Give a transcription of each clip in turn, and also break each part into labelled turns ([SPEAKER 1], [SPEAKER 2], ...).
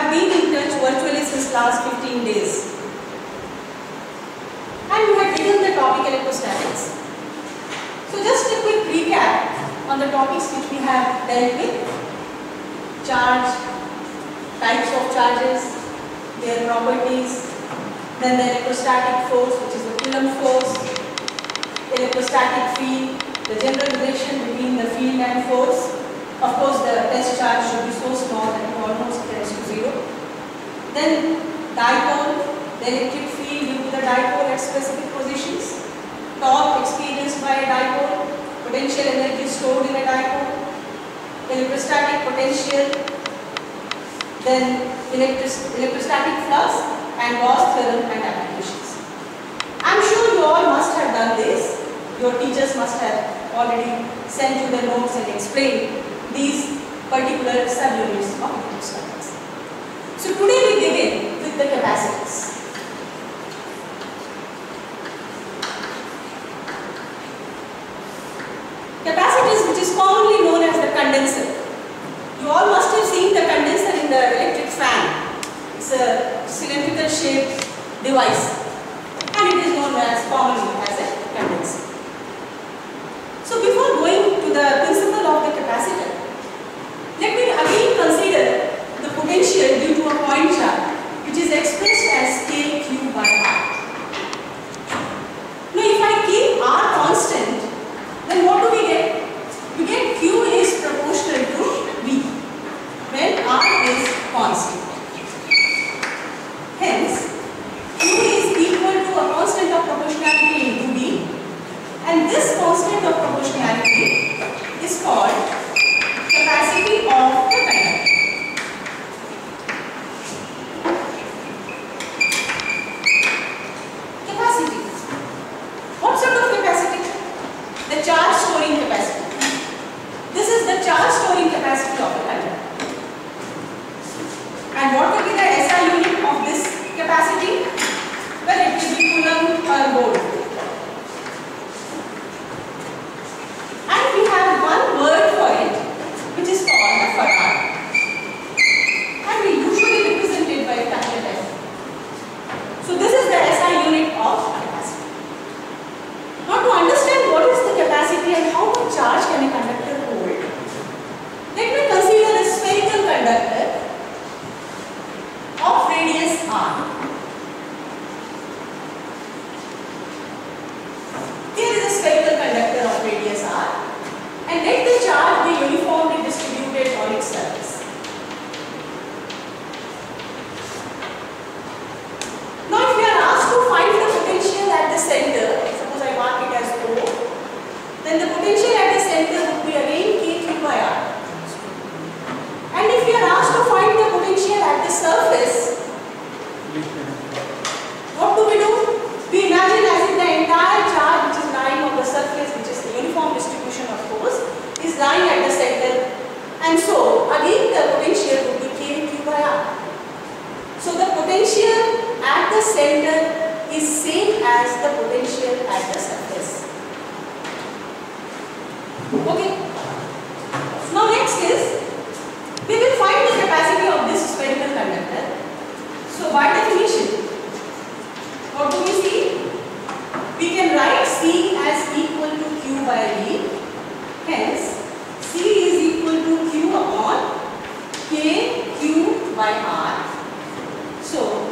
[SPEAKER 1] have been in touch virtually since last 15 days. And we have written the topic electrostatics. So just a quick recap on the topics which we have dealt with. Charge, types of charges, their properties, then the electrostatic force, which is the Coulomb force, electrostatic field, the general relation between the field and force. Of course, the test charge should be so small that it almost tends to 0. Then dipole, the electric field due to the dipole at specific positions, torque experienced by a dipole, potential energy stored in a dipole, electrostatic potential, then electrostatic flux, and Gauss theorem and applications. I am sure you all must have done this. Your teachers must have already sent you the notes and explained these particular subunits of electrostatics. So today we begin with the capacitors. Capacitors, which is commonly known as the condenser. You all must have seen the condenser in the electric fan. It's a cylindrical shaped device and it is known as commonly as a condenser. So before going to the principle of the capacitor, let me again consider the potential due to a point charge, which is expressed as K Q by R. Now if I keep R constant, then what do we get? We get Q is proportional to V when R is constant. Hence, Q is equal to a constant of proportionality into V, and this constant of proportionality is called capacity of the conductor. Capacity. What sort of capacity? The charge storing capacity. This is the charge storing capacity of the conductor. And what will be the SI unit of this capacity? Well, it will be Coulomb per volt. And we have one word for it, which is called the farad. And we usually represent it by a capital F. So this is the SI unit of capacity. Now to understand what is the capacity and how much charge can a conductor hold, let me consider a spherical conductor of radius r. Here is a spherical conductor of radius r, and let the charge be uniformly distributed on its surface. Now if we are asked to find the potential at the center, suppose I mark it as O, then the potential at the center would be again K3 by R. And if we are asked to find the potential at the surface, what do? We imagine as if the entire charge which is lying on the surface, which is the uniform distribution of force, is lying at the center, and so again the potential would be K Q by R. So the potential at the center is same as the potential at the surface. Okay. Now next is, we will find the capacity of this spherical conductor. So by definition, what do we see? We can write C as equal to Q by V. Hence, C is equal to Q upon K Q by R. So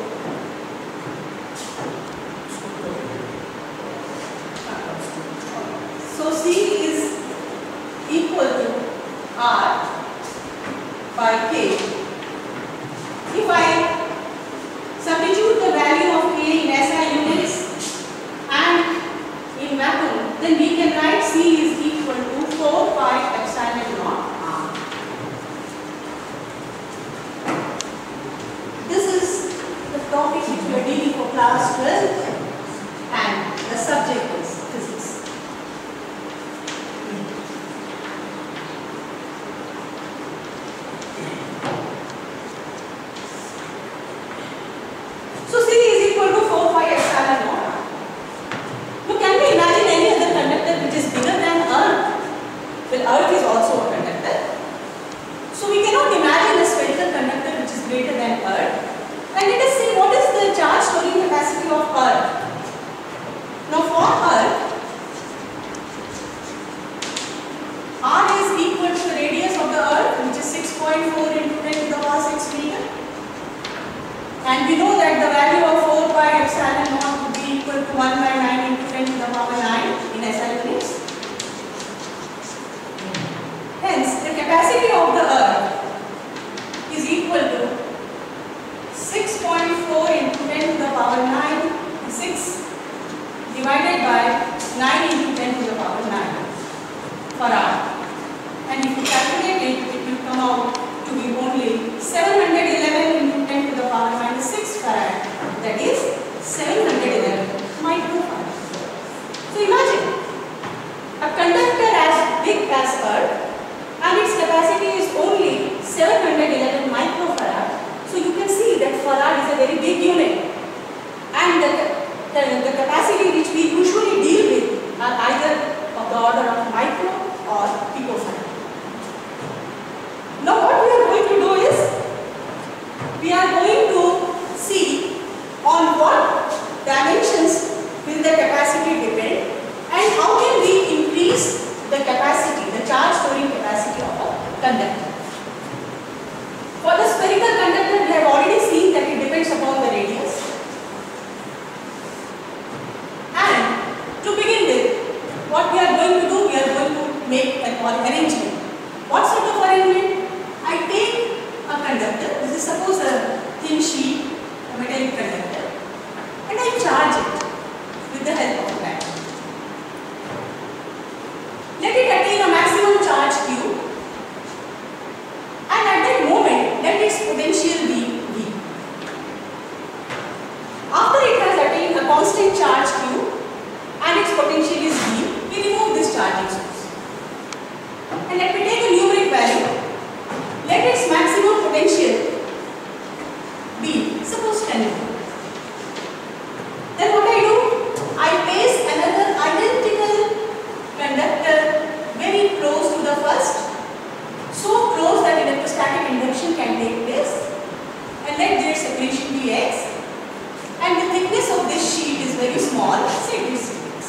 [SPEAKER 1] C is equal to R by K. If I substitute the value of K in SI units and in vacuum, then we can write C is equal to 4 pi epsilon naught R. This is the topic which we are dealing for class 12, and the subject is physics. capacity of the earth is equal to 6.4 into 10 to the power 9, 6 divided by 9 into 10 to the power 9 farad. And if you calculate it, it will come out to be only 711 into 10 to the power minus 6 farad. That is 711 microfarad. So imagine a conductor as big as earth and its capacity is only 711 microfarad. So you can see that farad is a very big unit, and the capacity which we usually deal with are either of the order of micro or picofarad. Now what we are going to do is, we are going to see on what dimensions will the capacity depend and how can we increase the capacity, the charge storing capacity of a conductor. For the spherical conductor, we have already seen that it depends upon the radius. And to begin with, what we are going to do, we are going to make an arrangement. What sort of arrangement? I take a conductor, this is suppose a thin sheet, a metallic conductor, and I charge it with the help of a battery. Let it attain a maximum charge Q, and at that moment, let its potential be V. After it has attained a constant charge Q, and its potential is V, we remove this charging source. And let me take a numeric value. Let its maximum potential be, suppose 10 volt. Then what I do? I place another identical conductor very close to the first, so close that electrostatic induction can take place, and let their separation be x, and the thickness of this sheet is very small, say this thickness.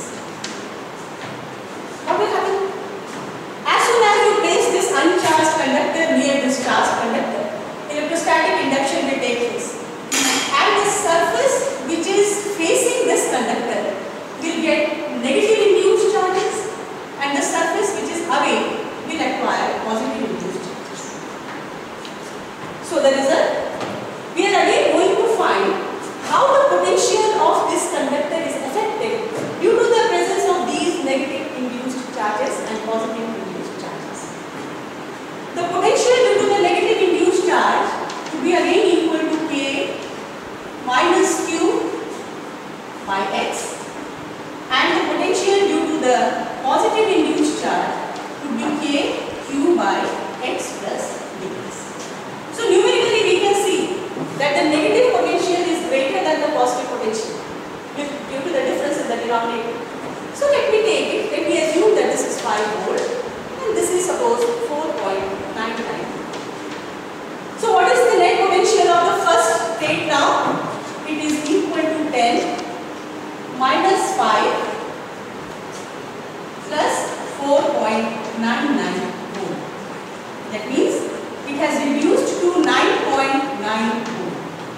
[SPEAKER 1] What will happen? As soon as you place this uncharged conductor near this charged conductor, electrostatic induction will take place, and the surface which is facing this conductor will get negative induced charges, and the surface which is away will acquire positive induced charges. So the result, we are again going to find how the potential of this conductor is affected due to the presence of these negative induced charges and positive induced charges. The potential due to the negative induced charge to be again equal to K minus Q by X, and the potential due to the positive induced charge to be K Q by X plus dx. So numerically we can see that the negative potential is greater than the positive potential due to the difference in the denominator. So let me take it, let me assume that this is 5 volt and this is suppose 4.99. So what is the net potential of the first state now? It is equal to 10 minus 5 plus 4.99 volt. That means it has reduced to 9.9 volt.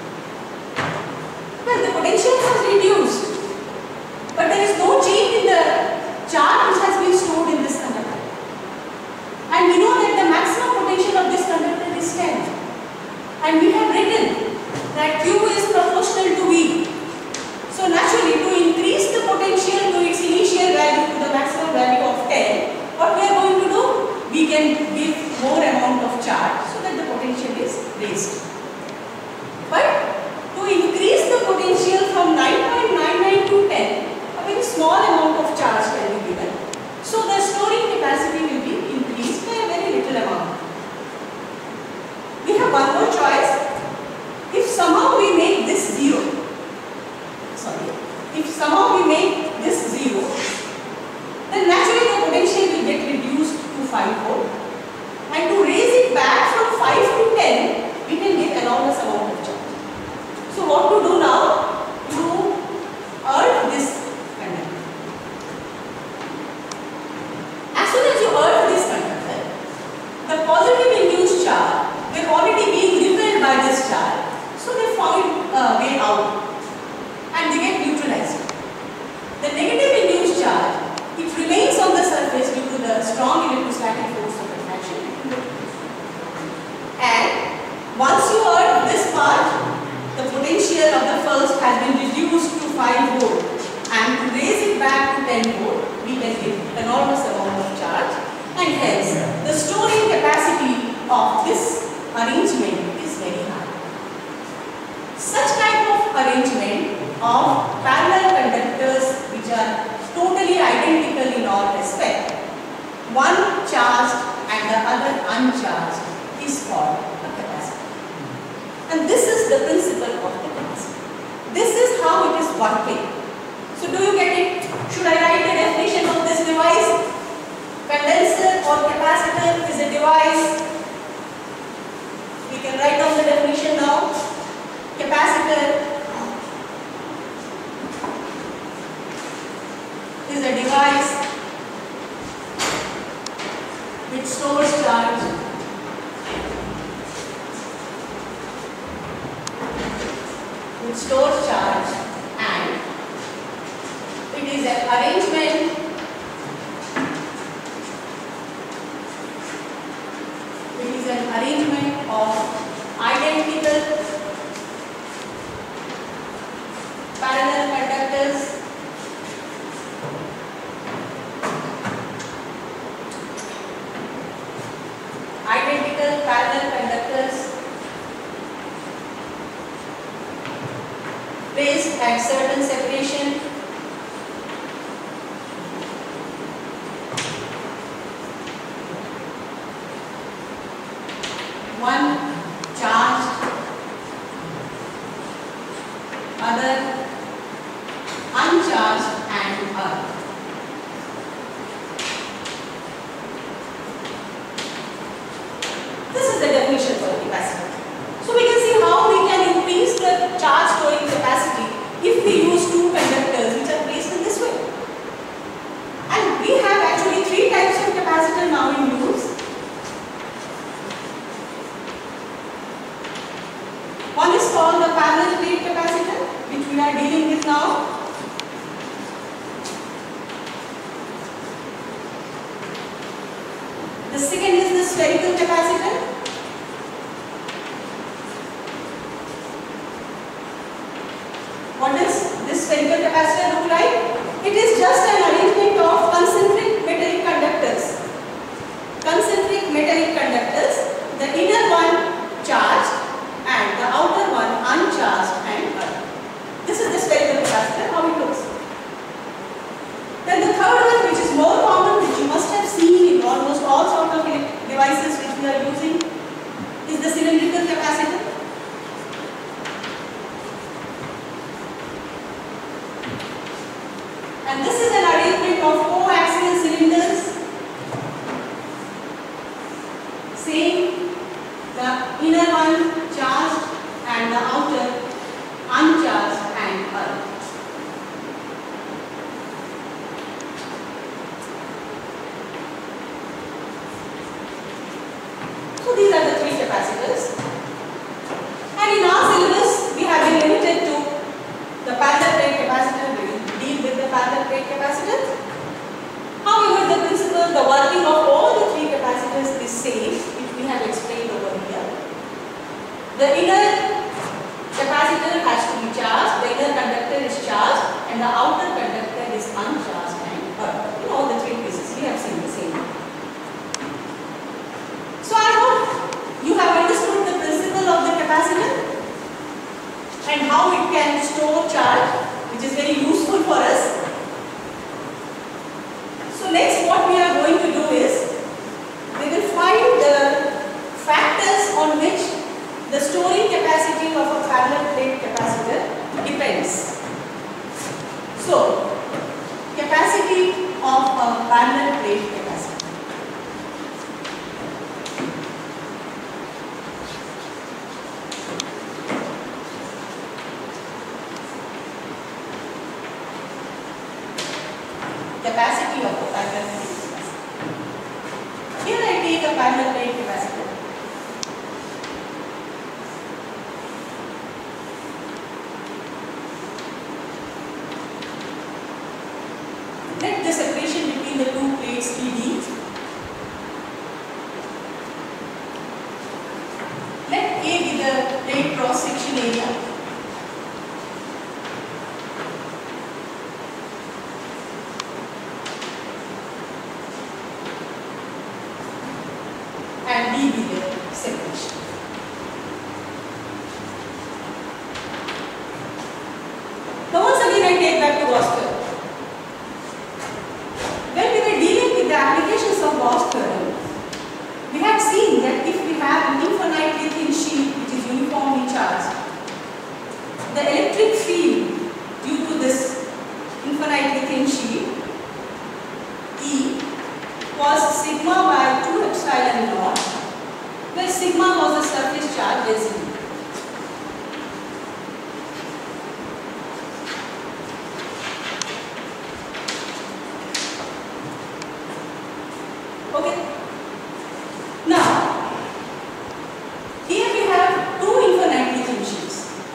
[SPEAKER 1] Well, the potential has reduced, but there is no change in the charge which has been stored in this conductor. And we know that the maximum potential of this conductor is 10. And we have written that Q is proportional to V. So naturally, to increase the potential to its initial value to the maximum value of 10, what we are going to do? We can give more amount of charge so that the potential is raised. But to increase the potential from 9.99 to 10, a very small amount of charge can be given. So the storing capacity will be increased by a very little amount. We have one more choice. source has been reduced to 5 volt and to raise it back to 10 volt, we can get enormous amount of charge, and hence the storing capacity of this arrangement is very high. Such type of arrangement of parallel conductors which are totally identical in all respect, one charged and the other uncharged, is called a capacitor. And this is the principle of the capacitor. This is how it is working. So do you get it? Should I write the definition of this device? Condenser or capacitor is a device. We can write down the definition now. Capacitor is a device which stores charge and it is an arrangement of identical parallel conductors placed at certain separation one charged, other uncharged and other. This is the definition for the capacitor. So we can see how we can increase the charge storing capacity if we use two conductors which are placed in this way. And we have actually three types of capacitor now in use. One is called the parallel plate capacitor, which we are dealing with now. The second is the spherical capacitor. What does this spherical capacitor look like? It is just an arrangement of concentric metallic conductors. Concentric metallic conductors, the inner one charged and the outer one uncharged and other. This is the spherical capacitor, how it looks. Then the third one, which is more common, which you must have seen in almost all sorts of devices which we are using, is the cylindrical capacitor. And this is an arrangement of coaxial cylinders. Same, the inner one charged and the outer uncharged and other. So these are the three capacitors. And in our syllabus, we have been limited to the parallel plate capacitor. We will deal with the parallel plate capacitor. However, the principle, the working of all the three capacitors is same, which we have explained over here. The inner capacitor has to be charged, the inner conductor is charged, and the outer conductor is uncharged and other. In all the three cases, we have seen the same. So I hope you have understood the principle of the capacitor and how it can store charge, which is very useful for us. So next what we are going to do is, we will find the factors on which the storing capacity of a parallel plate capacitor depends. So, capacity of a parallel plate capacitor. Capacity of a parallel plate capacitor. Here I take a parallel plate capacitor. Let the separation between the two plates be D. Let A be the plate cross section area. charge density. Okay. Now, here we have two infinitely functions.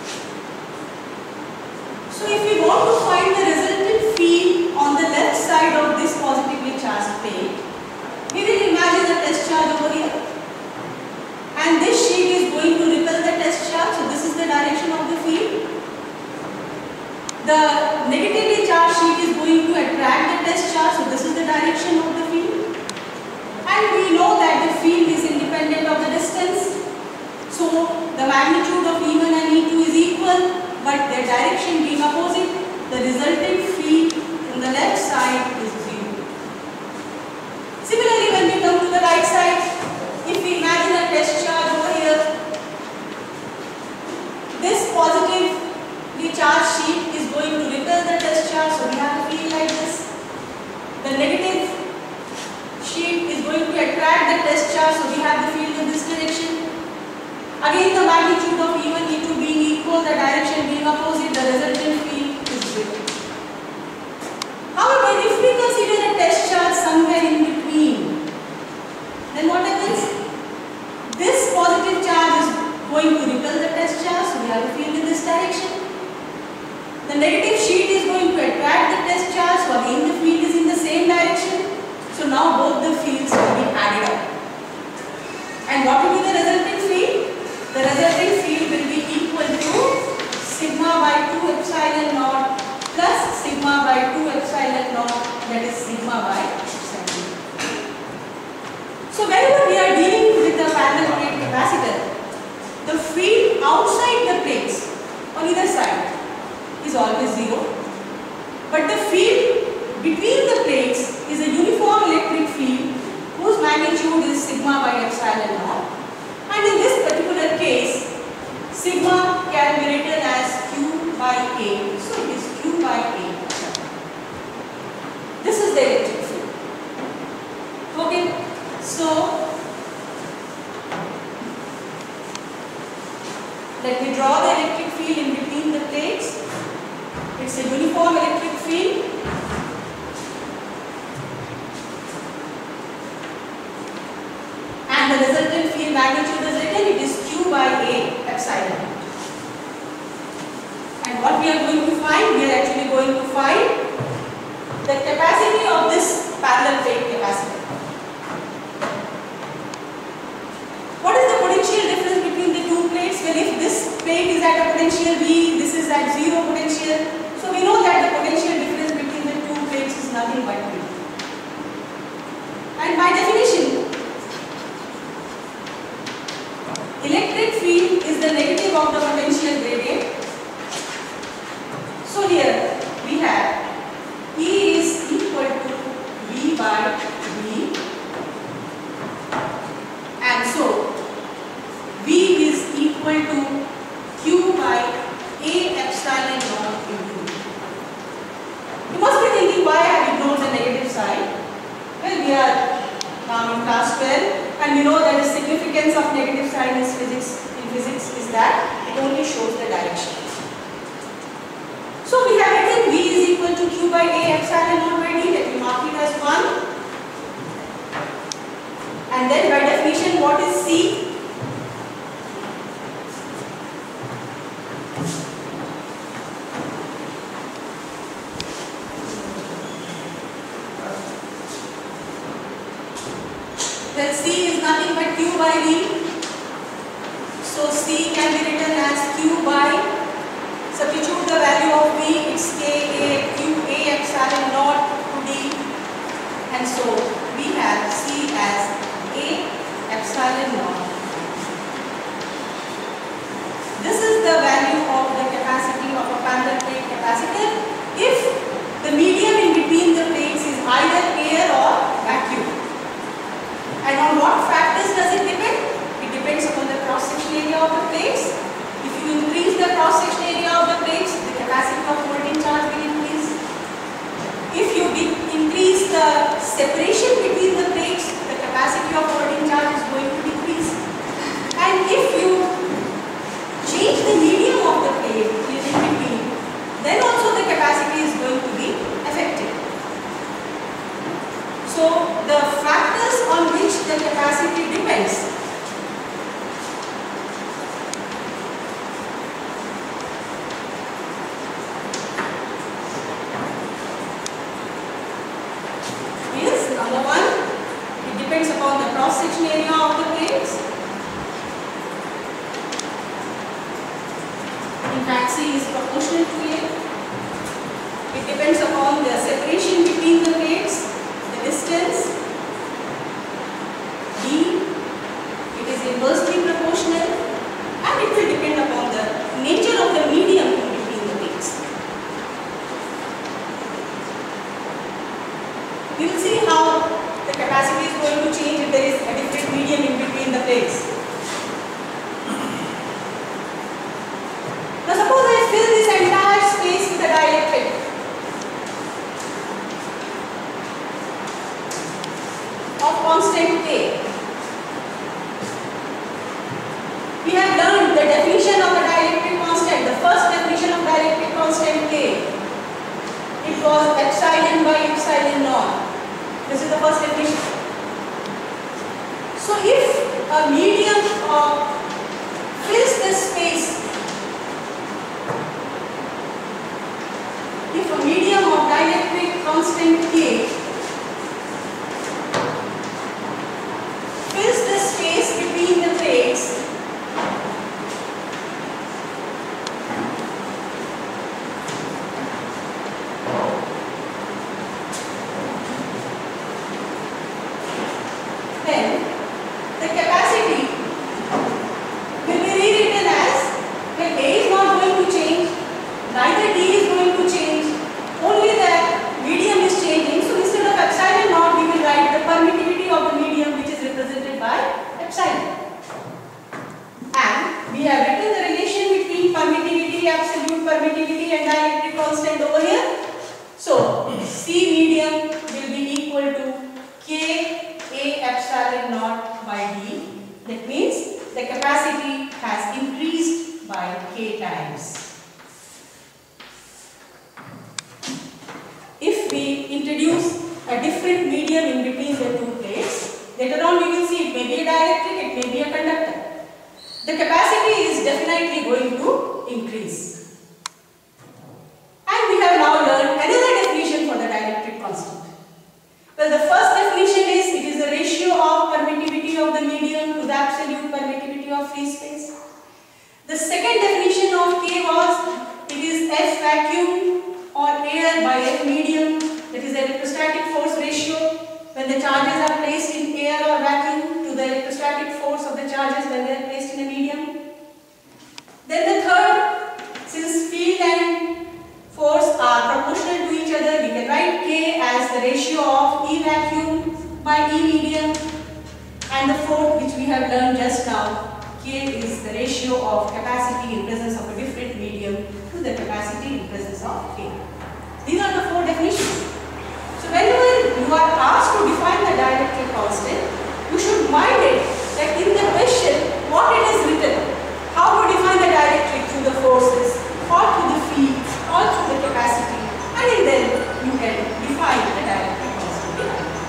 [SPEAKER 1] So if we want to find the resultant field on the left side of this positively charged plate, we will imagine a test charge over here. And this sheet is going to repel the test charge, so this is the direction of the field. The negatively charged sheet is going to attract the test charge, so this is the direction of the field. And we know that the field is independent of the distance, so the magnitude of E1 and E2 is equal, but their direction being opposite, the resultant field in the left side is 0. Similarly, when we come to the right side, if we imagine a test charge over here, this positively charged sheet is going to repel the test charge, so we have a field like this. The negative sheet is going to attract the test charge, so we have the field in this direction. Again, the magnitude of E1, E2 being equal, the direction being opposite, the resultant field is 0. However, if we consider a test charge somewhere in between, then what happens? This positive charge is going to repel the test charge, so we have a field in this direction. The negative sheet is going to attract the test charge, so again the field is in the same direction. So now both the fields will be added up. And what will be the resulting field? The resulting field will be equal to sigma by 2 epsilon naught plus sigma by 2 epsilon naught, that is sigma by epsilon. So whenever we are dealing with the parallel plate capacitor, the field outside the plates on either side is always 0. But the field between the plates is a uniform electric field whose magnitude is sigma by epsilon naught. And in this particular case, sigma can be written as Q by A. So it is Q by A. This is the electric field. Okay. So let me draw the electric field in between the plates. It's a uniform electric field. And the resultant field magnitude is written, it is Q by A epsilon. And what we are going to find? We are actually going to find the capacity of this parallel plate capacitor. What is the potential difference between the two plates? Well, if this plate is at a potential V, this is at 0 potential. So we know that the potential difference between the two plates is nothing but V. And by definition, electric field is the negative of the potential gradient. So here we have E is equal to V by V, and so V is equal to Q by A epsilon naught into V. You must be thinking, why I have ignored the negative side? Well, we are now in class 12, and we know that the significance of negative sign in physics is that it only shows the direction. So we have written V is equal to Q by A epsilon naught by D. Let me mark it as 1. And then by definition, what is C? Well, C is nothing but Q by V. So C can be written as Q by, substitute the value of V, it's K A Q A epsilon naught to D. And so we have C as A epsilon inversely proportional, and it will depend upon the nature of the medium in between the plates. We will see how the capacity is going to change if there is a different medium in between the plates. Now suppose I fill this entire space with a dielectric. Of constant K. We have learned the definition of a dielectric constant. The first definition of dielectric constant K. It was epsilon by epsilon naught. This is the first definition. So if a medium fills this space, if a medium of dielectric constant K fills the space between the plates, then the capacity will be rewritten as, when A is not going to change, neither D is going to change, only the medium is changing. So instead of epsilon naught, we will write the permittivity of the medium, which is represented by epsilon. And we have written the relation between permittivity, absolute permittivity and dielectric constant over here. So C medium will be equal to K A epsilon naught by D. That means the capacity has increased by K times. If we introduce a different medium in between the two plates, later on we will see it may be a dielectric, it may be a conductor. The capacity is definitely going to increase. And we have now learned another definition for the dielectric constant. Well, the first definition is it is the ratio of permittivity of the medium to the absolute permittivity of free space. The second definition of K was it is F vacuum or air by F medium, that is the electrostatic force ratio when the charges are placed in air or vacuum to the electrostatic force of the charges when they are placed in a medium. Then the third, since field and force are proportional to each other, we can write K as the ratio of E vacuum by E medium. And the fourth, which we have learned just now, K is the ratio of capacity in presence of a different medium to the capacity in presence of K. These are the four definitions. So whenever you are asked to define the dielectric constant, you should mind it that in the question what it is written, how to define the dielectric through the forces, or through the field, or through the capacity, and then you can define the dielectric constant.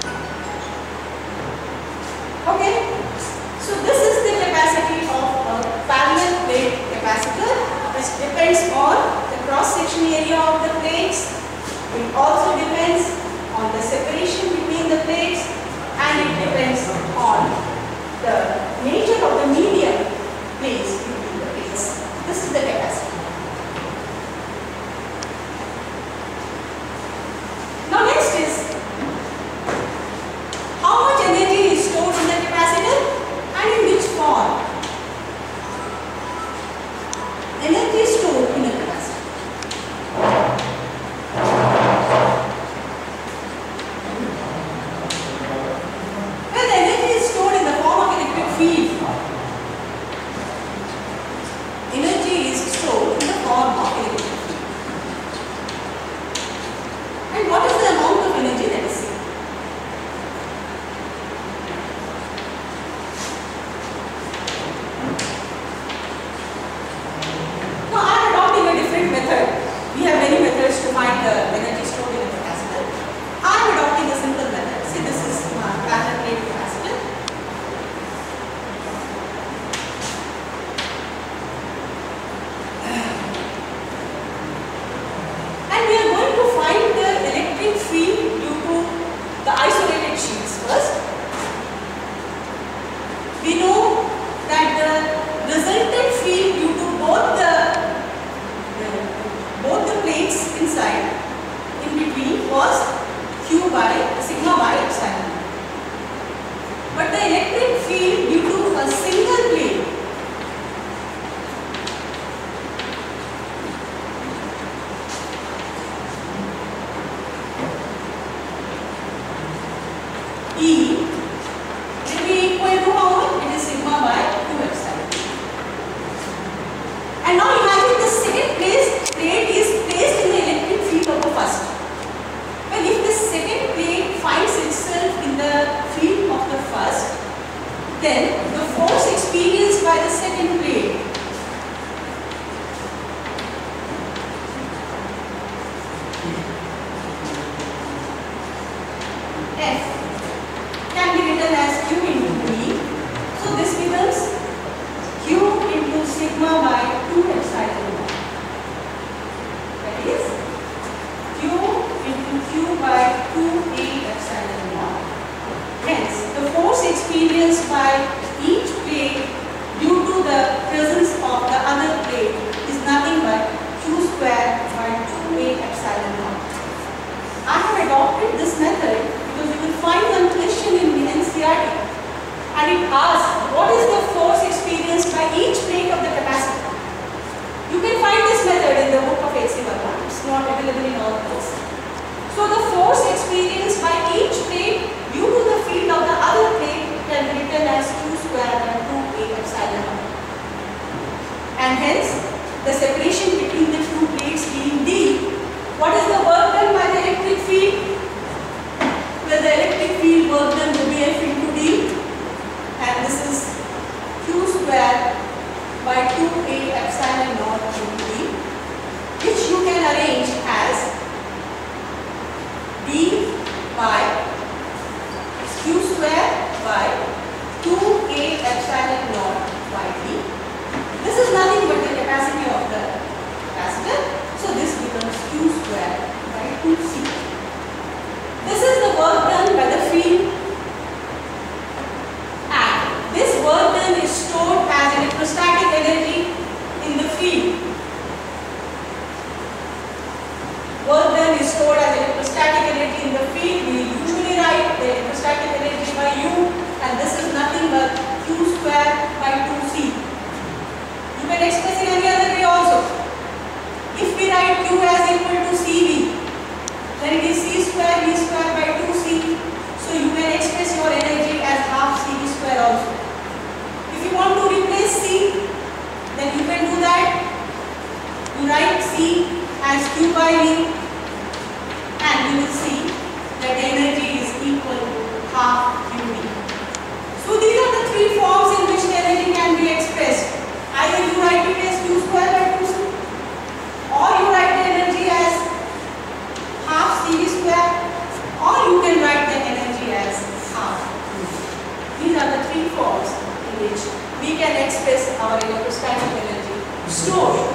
[SPEAKER 1] Okay, so this is the capacity of a parallel plate capacitor, which depends on the cross-section area of the plates. It also depends on the separation between the plates, and it depends on the nature of the medium placed between the plates. This is the capacity. Now next is how much energy is stored in the capacitor and in which form. Energy is stored in a capacitor. Well, the energy is stored in the form of electric field. Energy is stored in the form of electric field. And what is the amount of energy that is saved? Now I am adopting a different method. We have many methods to find the energy stored in a capacitor. I am adopting a simple method. See, this is my parallel plate capacitor. And we are going to find the electric field due to the isolated sheets first. We know that the resultant field due to both the plates inside in between was Q by sigma by epsilon. But the electric field due to a single asked what is the force experienced by each plate of the capacitor. You can find this method in the book of XII. It's not available in all books. So the force experienced by each plate due to the field of the other plate can be written as Q square and 2A epsilon naught. And hence the separation between the two plates being D. What is the work done by the electric field? Well, the electric field work done will be F into D, and this is Q square by 2A epsilon naught into D, which you can arrange as D by Q square by 2A epsilon naught by D. This is nothing but the capacity of the capacitor, so this becomes Q square by 2C. This is the work done by the field, and this work done is stored as electrostatic energy in the field. Work done is stored as electrostatic energy in the field. We usually write the electrostatic energy by U, and this is nothing but Q square by 2C. You can express in any other way also. If we write Q as equal to CV, then it is C square V square by 2C. So you can express your energy as half CV square also. If you want to replace C, then you can do that. You write C as Q by V, and you will see that the energy is equal to half QV. So these are the three forms in which the energy can be expressed. Either you write it as Q square by 2C, or you write the energy as half CV square, or you can write the energy as half QV. These are the three forms in which we can express our electrostatic energy stored